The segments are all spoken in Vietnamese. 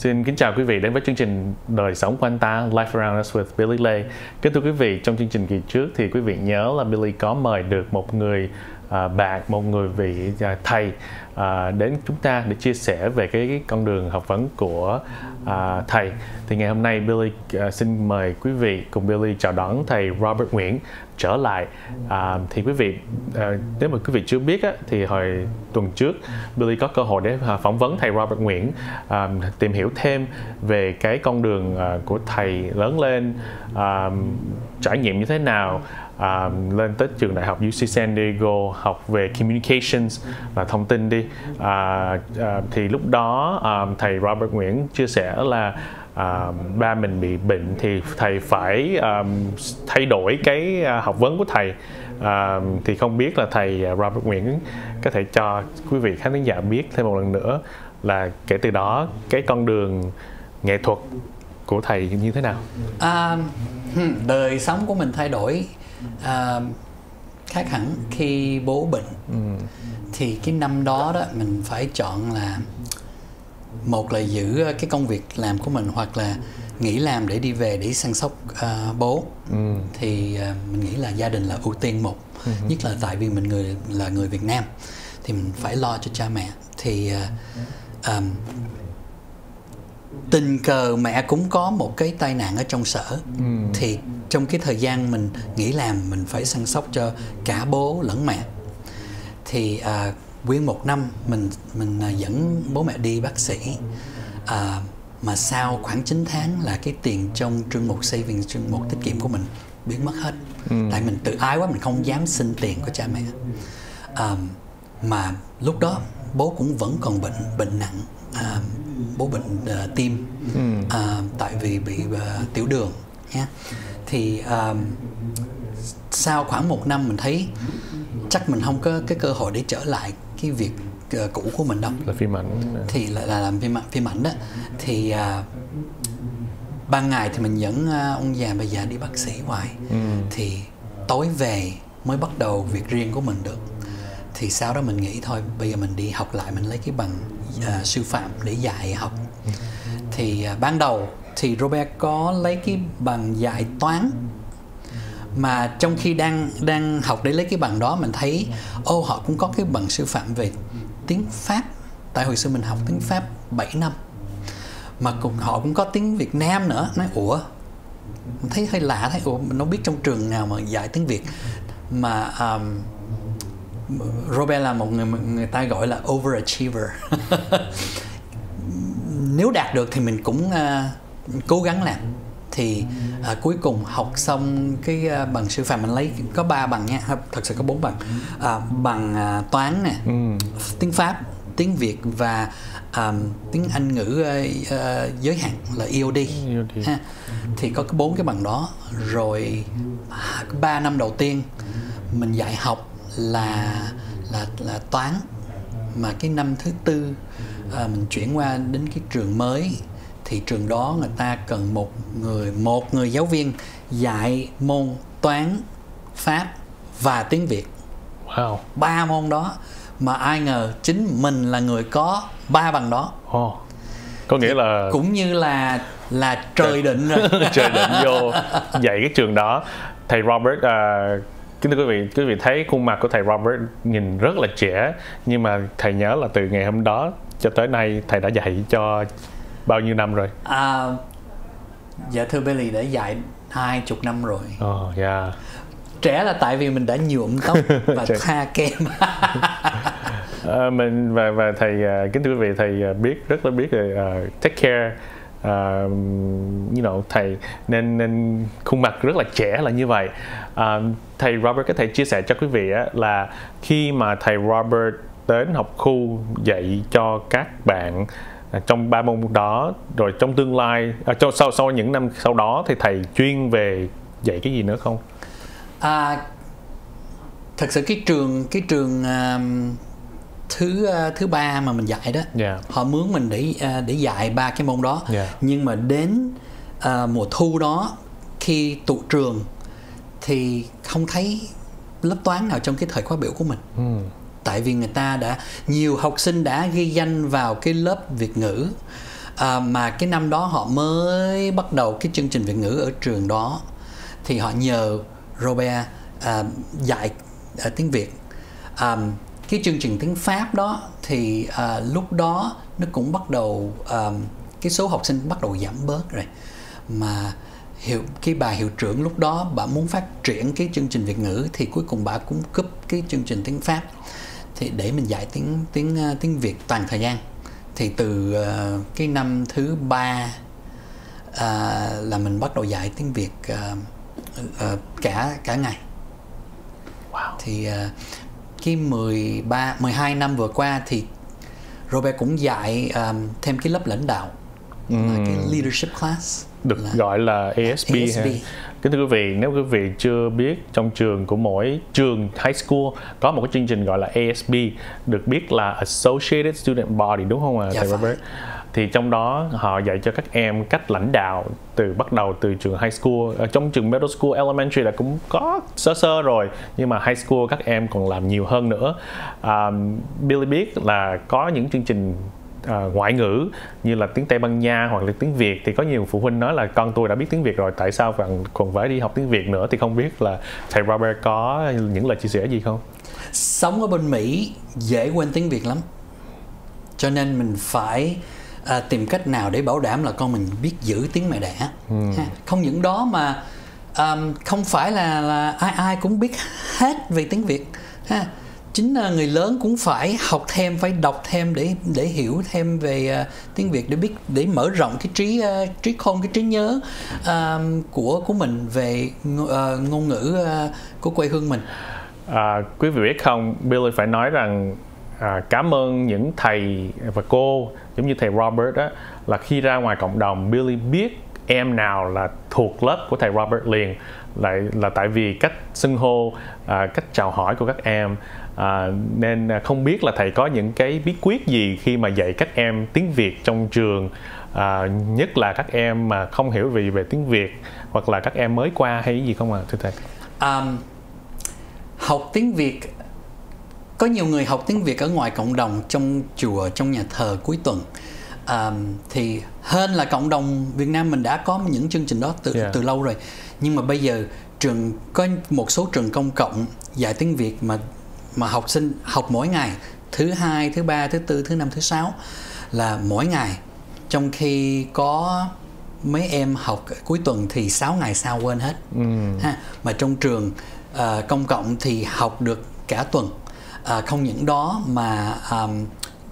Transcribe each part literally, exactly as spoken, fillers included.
Xin kính chào quý vị đến với chương trình Đời sống của anh ta, Life Around Us with Billy Lê. Kính thưa quý vị, trong chương trình kỳ trước thì quý vị nhớ là Billy có mời được một người à, bạn, một người vị à, thầy à, đến chúng ta để chia sẻ về cái, cái con đường học vấn của à, thầy. Thì ngày hôm nay Billy à, xin mời quý vị cùng Billy chào đón thầy Robert Nguyễn trở lại. À, thì quý vị, à, nếu mà quý vị chưa biết á, thì hồi tuần trước Billy có cơ hội để à, phỏng vấn thầy Robert Nguyễn, à, tìm hiểu thêm về cái con đường à, của thầy lớn lên, à, trải nghiệm như thế nào, à, lên tới trường đại học u xê San Diego học về communications và thông tin đi. À, à, thì lúc đó à, thầy Robert Nguyễn chia sẻ là À, ba mình bị bệnh thì thầy phải um, thay đổi cái uh, học vấn của thầy. Uh, thì không biết là thầy Robert Nguyễn có thể cho quý vị khán thính giả biết thêm một lần nữa là kể từ đó cái con đường nghệ thuật của thầy như thế nào? À, đời sống của mình thay đổi à, khác hẳn khi bố bệnh. ừ. Thì cái năm đó đó mình phải chọn là một là giữ cái công việc làm của mình, hoặc là nghỉ làm để đi về để săn sóc uh, bố. ừ. Thì uh, mình nghĩ là gia đình là ưu tiên một. ừ. Nhất là tại vì mình người là người Việt Nam thì mình phải lo cho cha mẹ. Thì uh, um, tình cờ mẹ cũng có một cái tai nạn ở trong sở. ừ. Thì trong cái thời gian mình nghỉ làm, mình phải săn sóc cho cả bố lẫn mẹ. Thì uh, nguyên một năm mình mình dẫn bố mẹ đi bác sĩ, à, mà sau khoảng chín tháng là cái tiền trong trương mục savings, trương mục tiết kiệm của mình biến mất hết. ừ. Tại mình tự ái quá, mình không dám xin tiền của cha mẹ. À, mà lúc đó bố cũng vẫn còn bệnh bệnh nặng, à, bố bệnh uh, tim, ừ. à, tại vì bị uh, tiểu đường nhé. Thì uh, sau khoảng một năm mình thấy chắc mình không có cái cơ hội để trở lại cái việc uh, cũ của mình đâu. Là phim ảnh. Thì là, là làm phim, phim ảnh đó. Thì uh, ban ngày thì mình dẫn uh, ông già bà già đi bác sĩ hoài. ừ. Thì tối về mới bắt đầu việc riêng của mình được. Thì sau đó mình nghĩ thôi bây giờ mình đi học lại, mình lấy cái bằng uh, sư phạm để dạy học. ừ. Thì uh, ban đầu thì Robert có lấy cái bằng dạy toán, mà trong khi đang đang học để lấy cái bằng đó, mình thấy ô họ cũng có cái bằng sư phạm về tiếng Pháp. Tại hồi xưa mình học tiếng Pháp bảy năm, mà cùng họ cũng có tiếng Việt Nam nữa. Nói ủa, mình thấy hơi lạ, thấy ủa mình đâu biết trong trường nào mà dạy tiếng Việt. Mà um, Robert là một người người ta gọi là overachiever. Nếu đạt được thì mình cũng uh, cố gắng làm. Thì à, cuối cùng học xong cái à, bằng sư phạm, mình lấy có ba bằng nha, thật sự có bốn bằng. à, bằng à, toán nè, ừ. tiếng Pháp, tiếng Việt và à, tiếng Anh ngữ à, à, giới hạn là E O D, E O D. Ha. Thì có cái bốn cái bằng đó. Rồi à, ba năm đầu tiên mình dạy học là là là toán, mà cái năm thứ tư à, mình chuyển qua đến cái trường mới. Thì trường đó người ta cần một người một người giáo viên dạy môn toán, Pháp và tiếng Việt. Wow. Ba môn đó, mà ai ngờ chính mình là người có ba bằng đó. Oh. Có nghĩa là cũng như là là trời định rồi. Trời định vô dạy cái trường đó. Thầy Robert, uh, kính thưa quý vị, quý vị thấy khuôn mặt của thầy Robert nhìn rất là trẻ, nhưng mà thầy nhớ là từ ngày hôm đó cho tới nay thầy đã dạy cho bao nhiêu năm rồi? À, dạ thưa Billy, đã dạy hai chục năm rồi. Oh, yeah. Trẻ là tại vì mình đã nhuộm tóc và tha kem. à, mình và và thầy uh, kính thưa quý vị, thầy uh, biết rất là biết rồi, uh, take care, uh, you know, thầy nên nên khuôn mặt rất là trẻ là như vậy. Uh, thầy Robert có thể chia sẻ cho quý vị á, là khi mà thầy Robert đến học khu dạy cho các bạn trong ba môn đó, rồi trong tương lai, à, cho, sau sau những năm sau đó thì thầy chuyên về dạy cái gì nữa không? À, thật sự cái trường cái trường uh, thứ uh, thứ ba mà mình dạy đó, yeah. họ mướn mình để uh, để dạy ba cái môn đó. yeah. Nhưng mà đến uh, mùa thu đó, khi tụ trường thì không thấy lớp toán nào trong cái thời khóa biểu của mình. mm. Tại vì người ta đã nhiều học sinh đã ghi danh vào cái lớp Việt ngữ, à, mà cái năm đó họ mới bắt đầu cái chương trình Việt ngữ ở trường đó, thì họ nhờ Robert à, dạy à, tiếng Việt. à, cái chương trình tiếng Pháp đó thì à, lúc đó nó cũng bắt đầu à, cái số học sinh bắt đầu giảm bớt rồi, mà hiệu cái bà hiệu trưởng lúc đó bà muốn phát triển cái chương trình Việt ngữ, thì cuối cùng bà cũng cúp cái chương trình tiếng Pháp thì để mình dạy tiếng tiếng tiếng Việt toàn thời gian. Thì từ uh, cái năm thứ ba uh, là mình bắt đầu dạy tiếng Việt uh, uh, cả cả ngày. Wow. Thì uh, cái mười ba mười hai năm vừa qua thì Robert cũng dạy um, thêm cái lớp lãnh đạo, mm. là cái leadership class, được là gọi là A S B, A S B. ha. Kính thưa quý vị, nếu quý vị chưa biết, trong trường của mỗi trường high school có một cái chương trình gọi là A S B, được biết là Associated Student Body, đúng không ạ, dạ thầy phải. Robert? Thì trong đó họ dạy cho các em cách lãnh đạo từ bắt đầu từ trường high school. Ở trong trường middle school, elementary là cũng có sơ sơ rồi, nhưng mà high school các em còn làm nhiều hơn nữa. Um, Billy biết là có những chương trình Uh, ngoại ngữ như là tiếng Tây Ban Nha hoặc là tiếng Việt, thì có nhiều phụ huynh nói là con tôi đã biết tiếng Việt rồi, tại sao còn còn phải đi học tiếng Việt nữa. Thì không biết là thầy Robert có những lời chia sẻ gì không? Sống ở bên Mỹ dễ quên tiếng Việt lắm, cho nên mình phải à, tìm cách nào để bảo đảm là con mình biết giữ tiếng mẹ đẻ. hmm. ha. Không những đó mà um, không phải là, là ai ai cũng biết hết về tiếng Việt ha. Chính là người lớn cũng phải học thêm, phải đọc thêm để để hiểu thêm về uh, tiếng Việt, để biết, để mở rộng cái trí uh, trí khôn, cái trí nhớ uh, của của mình về uh, ngôn ngữ uh, của quê hương mình. À, quý vị biết không, Billy phải nói rằng à, cảm ơn những thầy và cô giống như thầy Robert đó, là khi ra ngoài cộng đồng, Billy biết em nào là thuộc lớp của thầy Robert liền, lại là tại vì cách xưng hô, à, cách chào hỏi của các em. À, nên không biết là thầy có những cái bí quyết gì khi mà dạy các em tiếng Việt trong trường, à, nhất là các em mà không hiểu gì về tiếng Việt hoặc là các em mới qua hay gì không ạ, à, thưa thầy? Um, học tiếng Việt, có nhiều người học tiếng Việt ở ngoài cộng đồng, trong chùa, trong nhà thờ cuối tuần. Um, thì hơn là cộng đồng Việt Nam mình đã có những chương trình đó từ, yeah. từ lâu rồi. Nhưng mà bây giờ trường có một số trường công cộng dạy tiếng Việt mà mà học sinh học mỗi ngày, thứ hai, thứ ba, thứ tư, thứ năm, thứ sáu, là mỗi ngày. Trong khi có mấy em học cuối tuần thì sáu ngày sau quên hết. mm. ha. Mà trong trường uh, công cộng thì học được cả tuần. Uh, không những đó mà um,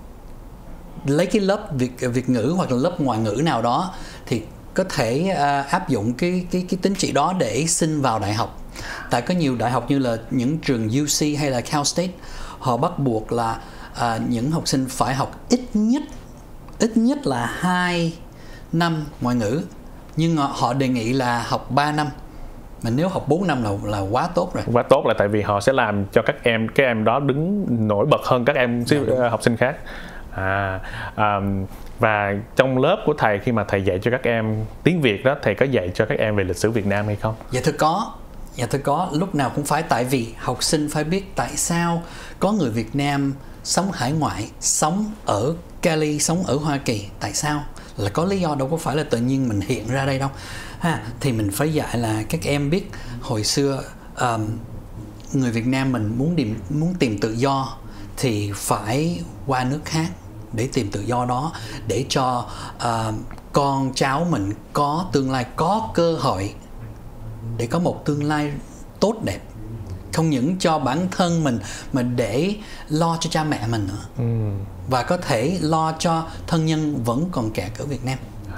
lấy cái lớp Việt, Việt ngữ hoặc là lớp ngoại ngữ nào đó thì có thể uh, áp dụng cái, cái, cái tín chỉ đó để xin vào đại học. Tại có nhiều đại học như là những trường U C hay là Cal State, họ bắt buộc là uh, những học sinh phải học ít nhất ít nhất là hai năm ngoại ngữ, nhưng họ đề nghị là học ba năm. Mà nếu học bốn năm là là quá tốt rồi. Quá tốt là tại vì họ sẽ làm cho các em các em đó đứng nổi bật hơn các em dạ, học sinh khác. À, um, và trong lớp của thầy, khi mà thầy dạy cho các em tiếng Việt đó, thầy có dạy cho các em về lịch sử Việt Nam hay không? Dạ thưa có. Dạ thưa có, lúc nào cũng phải, tại vì học sinh phải biết tại sao có người Việt Nam sống hải ngoại, sống ở Cali, sống ở Hoa Kỳ, tại sao? Là có lý do, đâu có phải là tự nhiên mình hiện ra đây đâu. Ha, thì mình phải dạy là các em biết hồi xưa um, người Việt Nam mình muốn tìm, muốn tìm tự do thì phải qua nước khác để tìm tự do đó, để cho uh, con cháu mình có tương lai, có cơ hội để có một tương lai tốt đẹp. Không những cho bản thân mình mà để lo cho cha mẹ mình nữa. ừ. Và có thể lo cho thân nhân vẫn còn kẹt ở Việt Nam.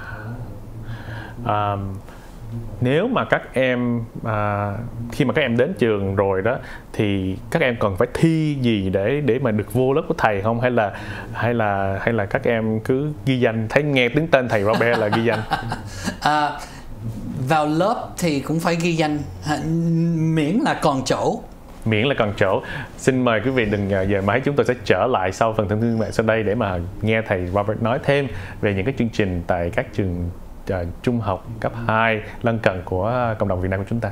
à, Nếu mà các em à, khi mà các em đến trường rồi đó, thì các em cần phải thi gì để để mà được vô lớp của thầy không, hay là hay là hay là các em cứ ghi danh, thấy nghe tiếng tên thầy Robert là ghi danh? à, vào lớp thì cũng phải ghi danh, miễn là còn chỗ. Miễn là còn chỗ. Xin mời quý vị đừng dời máy, chúng tôi sẽ trở lại sau phần thông tin mạng sau đây để mà nghe thầy Robert nói thêm về những cái chương trình tại các trường uh, trung học cấp hai lân cận của cộng đồng Việt Nam của chúng ta.